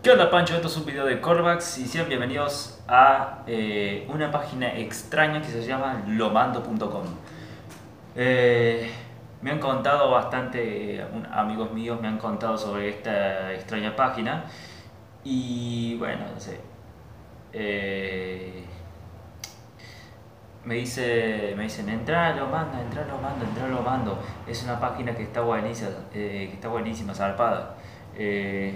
¿Qué onda, Pancho? Esto es un video de Corvax y sean bienvenidos a una página extraña que se llama lomando.com. Me han contado bastante, amigos míos me han contado sobre esta extraña página y bueno, no sé. eh, me dicen, entra a Lomando, entra a Lomando, entra a Lomando. Es una página que está buenísima, zarpada. Eh,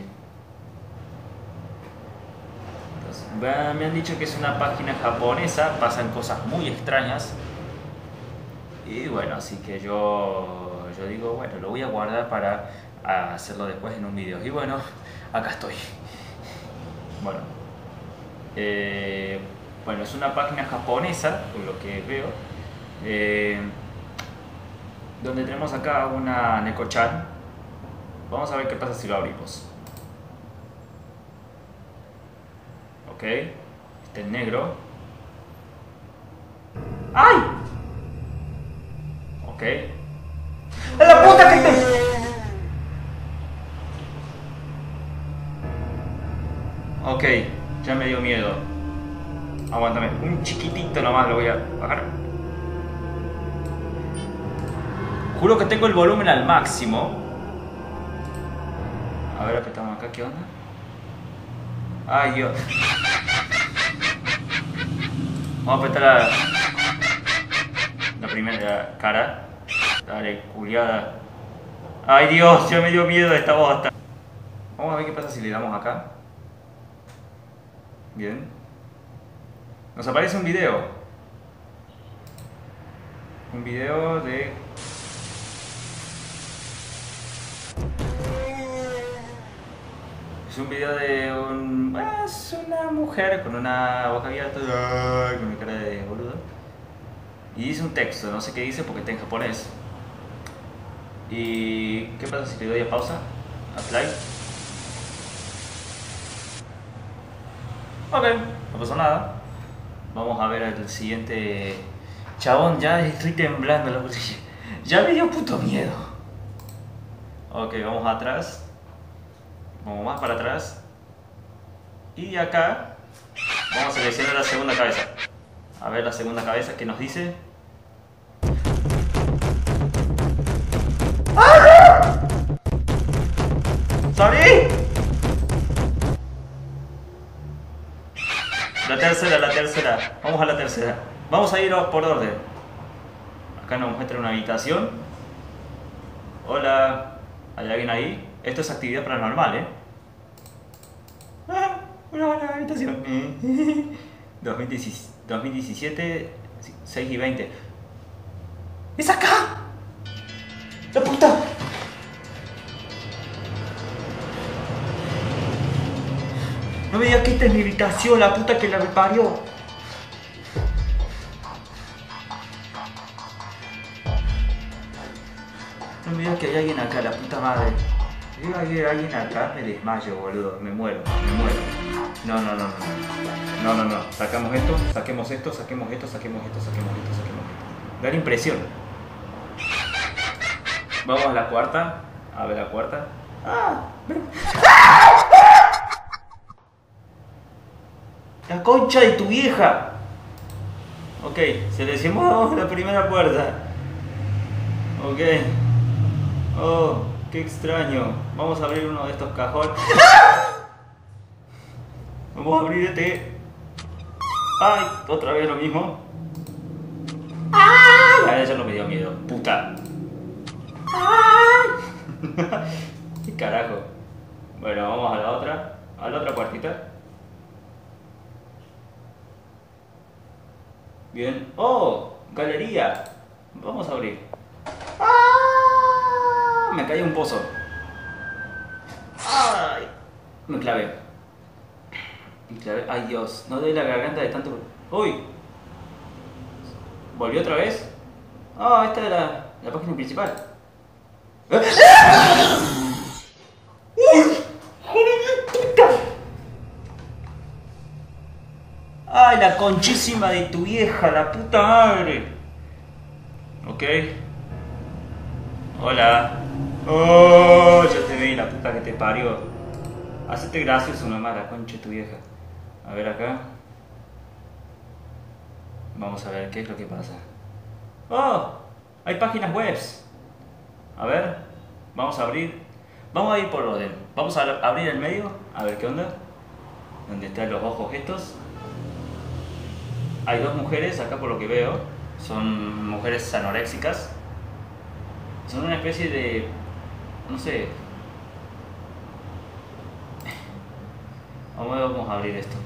Me han dicho que es una página japonesa, pasan cosas muy extrañas. Y bueno, así que yo digo, bueno, lo voy a guardar para hacerlo después en un video. Y bueno, acá estoy. Bueno, eh, bueno, es una página japonesa, por lo que veo, eh, donde tenemos acá una Neko-chan. Vamos a ver qué pasa si lo abrimos. Ok, este es negro. ¡Ay! Ok. ¡A la puta que te! Ok, ya me dio miedo. Aguántame, un chiquitito nomás lo voy a bajar. Juro que tengo el volumen al máximo. A ver, apretamos acá, ¿qué onda? Ay, Dios. Vamos a apretar la primera cara. Dale, culiada. Ay, Dios, ya me dio miedo esta bosta. Vamos a ver qué pasa si le damos acá. Bien. Nos aparece un video. Un video de... Es un video de es una mujer con una boca abierta, con una cara de boludo. Y dice un texto, no sé qué dice porque está en japonés. ¿Y qué pasa si le doy a pausa? A play. Ok, no pasó nada. Vamos a ver el siguiente. Chabón, ya estoy temblando la bolsilla. Ya me dio puto miedo. Ok, vamos atrás. Vamos más para atrás. Y acá vamos a seleccionar la segunda cabeza. A ver la segunda cabeza que nos dice. ¡Sorry! La tercera. Vamos a la tercera. Vamos a ir por orden. Acá nos muestra una habitación. Hola, ¿hay alguien ahí? Esto es actividad paranormal, ¿eh? Una buena habitación. 2017, 6 y 20. ¡Es acá! ¡La puta! No me digas que esta es mi habitación, la puta que la parió. No me digas que hay alguien acá, la puta madre. Si digo que hay alguien acá, me desmayo, boludo. Me muero. No. Saquemos esto. Da la impresión. Vamos a la cuarta. A ver la cuarta. La concha de tu vieja. Ok, seleccionamos la primera puerta. Ok. Oh, qué extraño. Vamos a abrir uno de estos cajones. Vamos a abrir este. Ay, otra vez lo mismo. Ay, ya no me dio miedo. Puta. ¿Qué carajo? Bueno, vamos a la otra. A la otra puertita. Bien. ¡Oh! Galería. Vamos a abrir. Me caí un pozo. ¡Ay! Me clavé. ¡Ay, Dios! No doy la garganta de tanto... ¡Uy! ¿Volvió otra vez? Ah, esta es la página principal. ¡Uy! ¡Joder de puta! ¡Ay, la conchísima de tu vieja, la puta madre! Ok. Hola. Oh, ya te vi, la puta que te parió. Hacete gracioso nomás, la concha de tu vieja. A ver acá. Vamos a ver qué es lo que pasa. ¡Oh! Hay páginas webs. A ver, vamos a abrir. Vamos a ir por orden. Vamos a abrir el medio, a ver qué onda. ¿Dónde están los ojos estos? Hay dos mujeres acá por lo que veo. Son mujeres anoréxicas. Son una especie de... no sé. Vamos a abrir esto.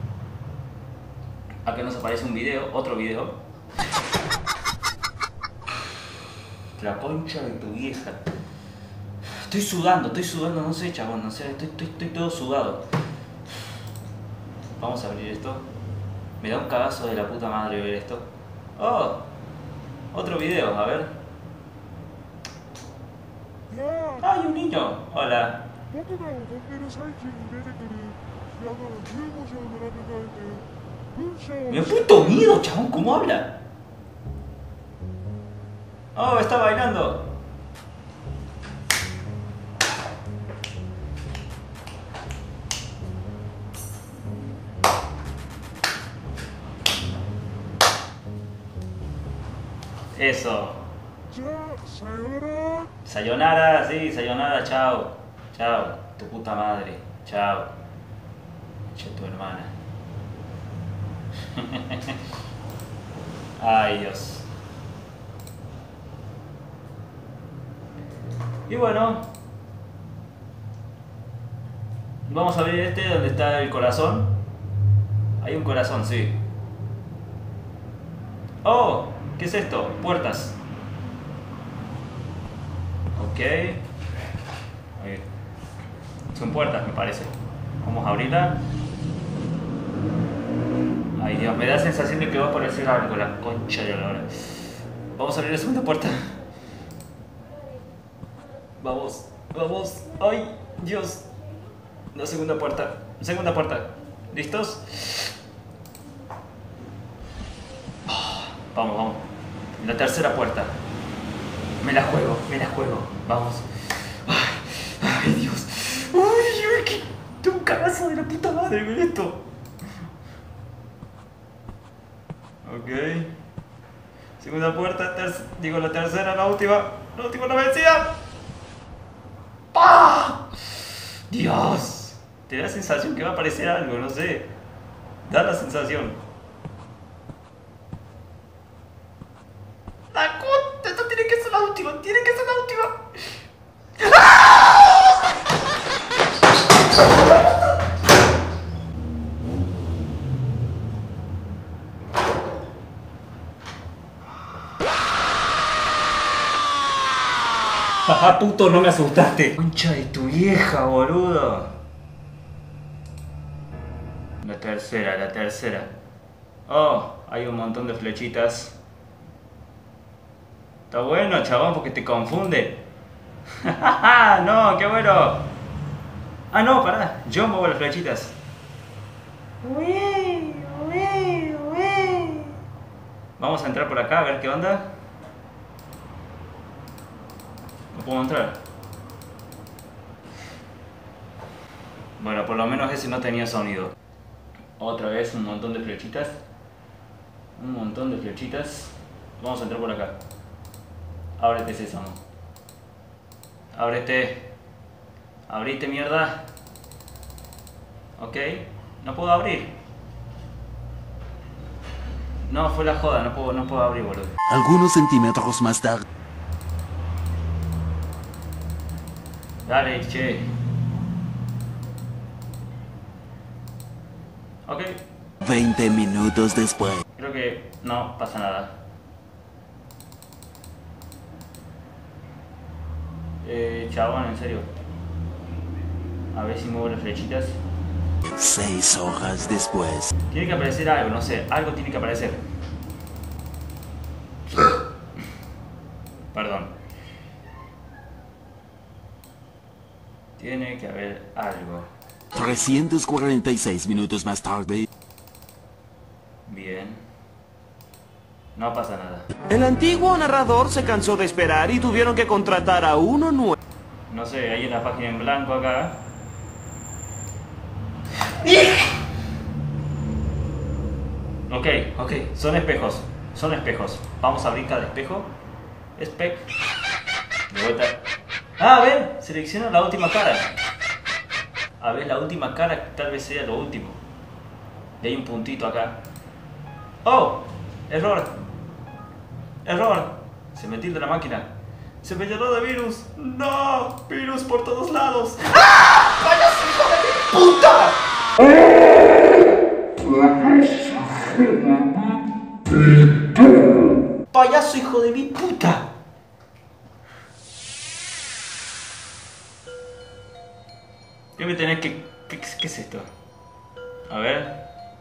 Acá nos aparece un video, otro video. La concha de tu vieja. Estoy sudando, no sé, chabón, no sé, estoy todo sudado. Vamos a abrir esto. Me da un cagazo de la puta madre ver esto. Oh, otro video, a ver. ¡Ay, un niño! Hola. Me da puto miedo, chabón, ¿cómo habla? Oh, está bailando. Eso. Sayonara, sí, sayonara, chao. Chao, tu puta madre. Chao. Che, tu hermana. Ay, Dios. Y bueno, vamos a abrir este donde está el corazón. Hay un corazón, sí. Oh, ¿qué es esto? Puertas. Ok. Ahí. Son puertas, me parece. Vamos a abrirla. Ay, Dios, me da la sensación de que va a aparecer algo, la concha de la hora. Vamos a abrir la segunda puerta. Vamos, vamos. Ay, Dios. La segunda puerta. Segunda puerta. ¿Listos? Vamos, vamos. La tercera puerta. Me la juego, me la juego. Vamos. Ay, Dios. Uy, qué. Tengo un cagazo de la puta madre con esto. Ok. Segunda puerta, digo la tercera, la última, la vencida. ¡Pah! Dios. Te da la sensación que va a aparecer algo, no sé. Da la sensación. La concha, esta tiene que ser la última, tiene que ser la última. Ajá, puto, no me asustaste. Concha de tu vieja, boludo. La tercera. Oh, hay un montón de flechitas. Está bueno, chabón, porque te confunde. No, qué bueno. Ah, no, pará. Yo muevo las flechitas. Vamos a entrar por acá a ver qué onda. No puedo entrar. Bueno, por lo menos ese no tenía sonido. Otra vez un montón de flechitas. Vamos a entrar por acá. Ábrete, sésamo. Ábrete. Abrite, mierda. Ok. No puedo abrir. No, fue la joda. No puedo abrir, boludo. Algunos centímetros más tarde. Dale, che. Ok. 20 minutos después. Creo que no pasa nada. Chabón, en serio. A ver si muevo las flechitas. 6 horas después. Tiene que aparecer algo, no sé. Algo tiene que aparecer. Perdón. Tiene que haber algo. 346 minutos más tarde. Bien. No pasa nada. El antiguo narrador se cansó de esperar y tuvieron que contratar a uno nuevo. No sé, hay una página en blanco acá. Ok, ok, son espejos. Son espejos. Vamos a abrir cada espejo. De vuelta. Ah, a ver, selecciona la última cara. A ver, la última cara tal vez sea lo último. Y hay un puntito acá. ¡Oh! ¡Error! ¡Error! Se me tilda la máquina. ¡Se me llenó de virus! ¡No! ¡Virus por todos lados! ¡Ah! ¡Payaso, hijo de puta! ¡Payaso, hijo de mi puta! ¿Qué me tenés que...? ¿Qué es esto? A ver.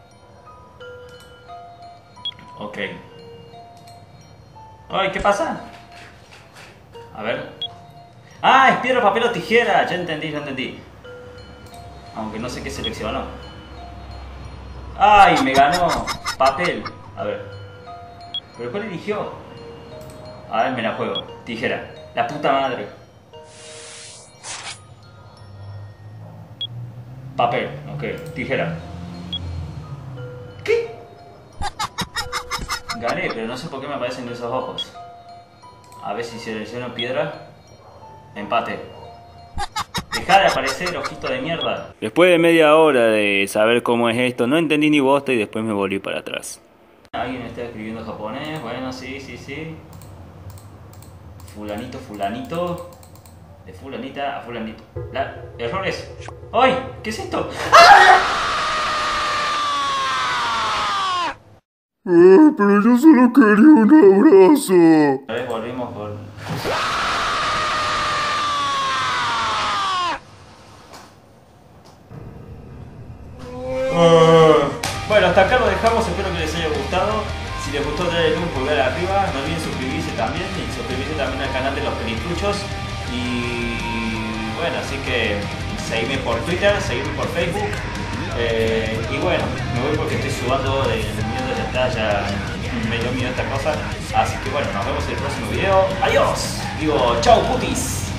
Ok. Ay, ¿qué pasa? A ver. ¡Ah! Es piedra, papel o tijera. Ya entendí, ya entendí. Aunque no sé qué seleccionó. ¡Ay! Me ganó. Papel. A ver. ¿Pero cuál eligió? A ver, me la juego. Tijera. La puta madre. Papel. Ok. Tijera. ¿Qué? Gané, pero no sé por qué me aparecen esos ojos. A ver si selecciono piedra. Empate. Deja de aparecer, ojito de mierda. Después de media hora de saber cómo es esto, no entendí ni bosta y después me volví para atrás. Alguien está escribiendo japonés. Bueno, sí. Fulanito, fulanito. De fulanita a fulanito. Errores. ¡Ay! ¿Qué es esto? Pero yo solo quería un abrazo. A ver, volvimos por... Bueno, hasta acá lo dejamos, espero que les haya gustado. Si les gustó, denle un pulgar arriba, no olviden suscribirse también y suscribirse también al canal de los pelitruchos. Y bueno, así que seguidme por Twitter, seguidme por Facebook. Y bueno, me voy porque estoy sudando de miedo de estar ya medio miedo esta cosa. Así que bueno, nos vemos en el próximo video. Adiós. Digo, chau putis.